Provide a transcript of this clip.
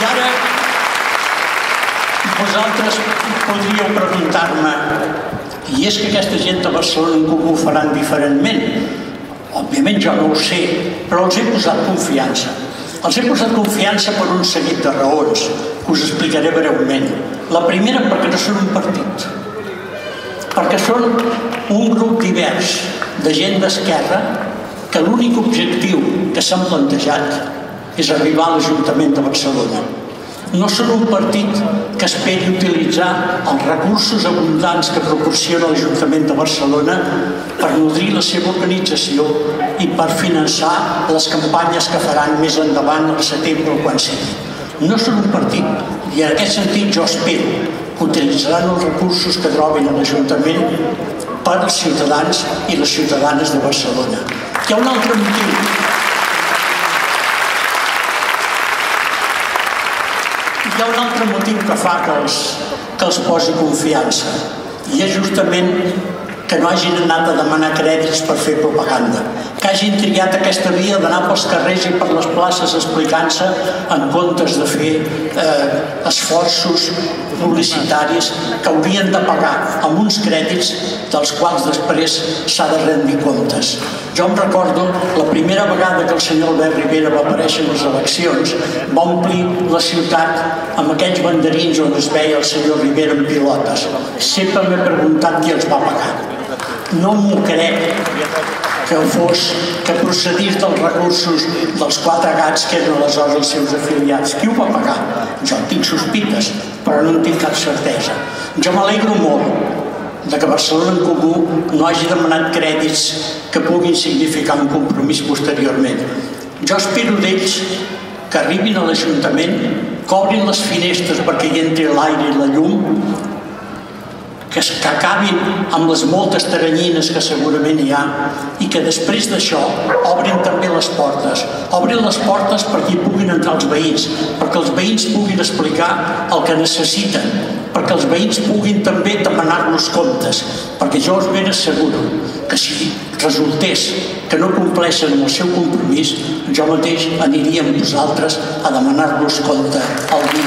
I ara vosaltres podríeu preguntar-me, i és que aquesta gent de Barcelona en Comú ho faran diferentment? Òbviament jo no ho sé, però els he posat confiança. Els he posat confiança per un seguit de raons, que us explicaré breument. La primera, perquè no són un partit. Perquè són un grup divers de gent d'esquerra que l'únic objectiu que s'han plantejat és arribar a l'Ajuntament de Barcelona. No són un partit que esperi utilitzar els recursos abundants que proporciona l'Ajuntament de Barcelona per nodrir la seva organització i per finançar les campanyes que faran més endavant al setembre o quan sigui. No són un partit, i en aquest sentit jo espero que utilitzaran els recursos que trobin a l'Ajuntament per als ciutadans i les ciutadanes de Barcelona. Hi ha un altre motiu. Hi ha un altre motiu que fa que els posi confiança, i és justament que no hagin anat a demanar crèdits per fer propaganda, que hagin triat aquesta via d'anar pels carrers i per les places explicant-se en comptes de fer esforços publicitaris que haurien de pagar amb uns crèdits dels quals després s'ha de rendir comptes. Jo em recordo la primera vegada que el senyor Albert Rivera va aparèixer en les eleccions, va omplir la ciutat amb aquells banderins on es veia el senyor Rivera en pilotes. Sempre m'he preguntat qui els va pagar. No m'ho crec que procedís dels recursos dels 4 gats que eren aleshores els seus afiliats. Qui ho va pagar? Jo en tinc sospites, però no en tinc cap certesa. Jo m'alegro molt que Barcelona en Comú no hagi demanat crèdits que puguin significar un compromís posteriorment. Jo espero d'ells que arribin a l'Ajuntament, que obrin les finestres perquè hi entri l'aire i la llum, que acabin amb les moltes teranyines que segurament hi ha, i que després d'això obrin també les portes. Obrin les portes perquè hi puguin entrar els veïns, perquè els veïns puguin explicar el que necessiten, perquè els veïns puguin també demanar-los comptes, perquè jo us ben asseguro que si resultés que no compleixen amb el seu compromís, jo mateix aniria amb vosaltres a demanar-los compte el dia